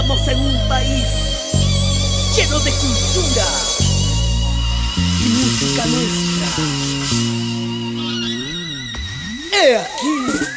Estamos en un país lleno de cultura y música nuestra. ¡He aquí!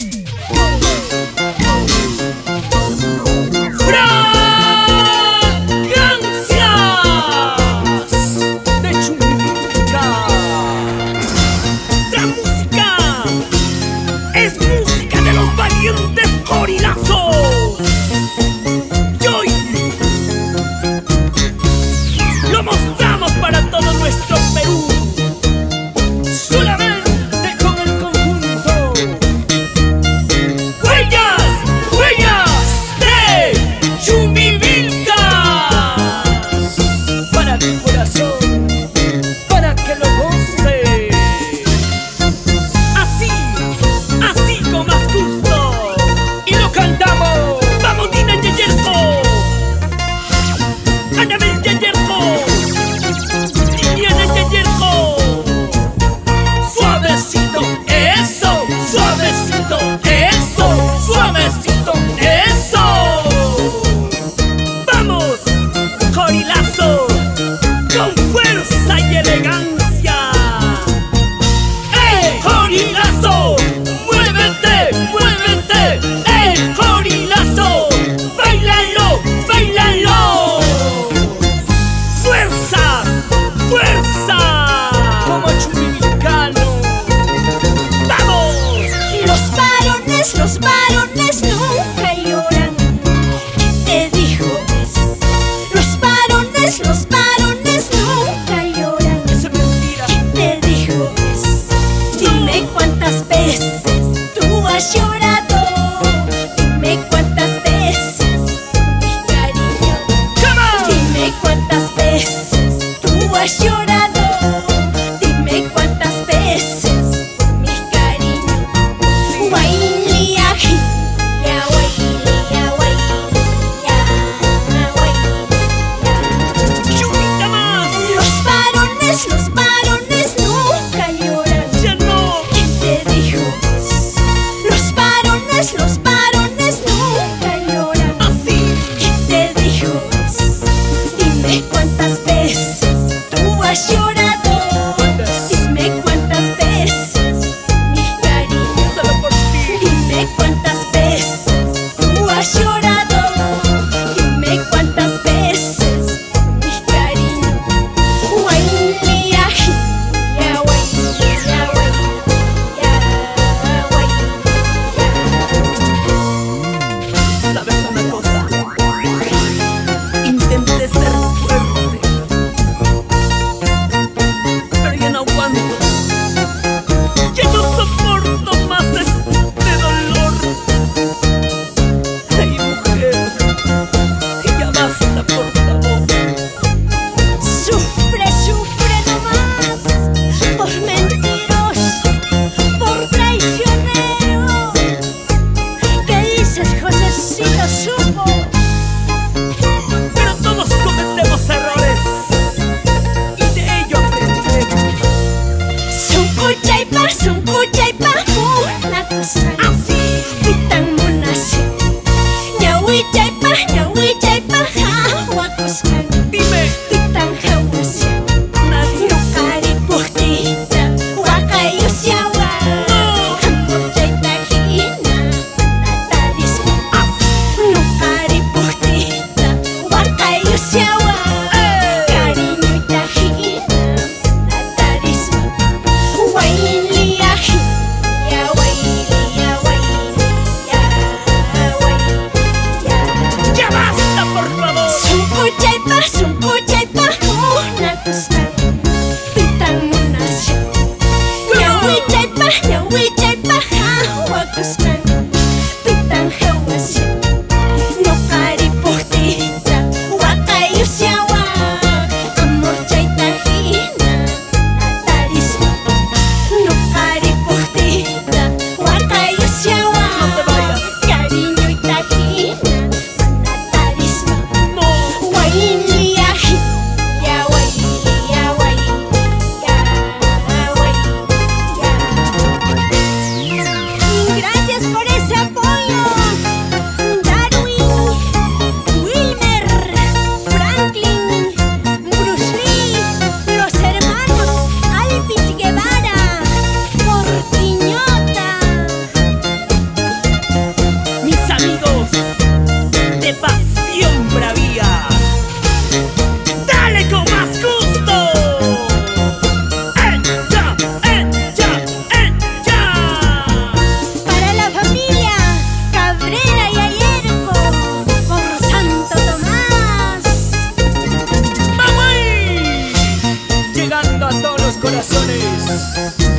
Los varones nunca lloran. ¿Quién te dijo eso? Los varones nunca lloran. Eso es mentira. ¿Quién te dijo eso? Dime cuántas veces tú has llorado. Dime cuántas veces, mi cariño. Dime cuántas veces tú has llorado. Dime cuántas veces, mi cariño. Los varones nunca lloran. Ya no. ¿Quién te dijo? Los varones nunca lloran. Así. ¿Quién te dijo? Dime cuántas veces tú has llorado. Dime cuántas veces, mi cariño. Solo por ti. Dime cuántas veces tú has llorado. Dime cuántas veces, mi cariño. ¿Sabes una cosa? Intenté ser fuerte, corazones.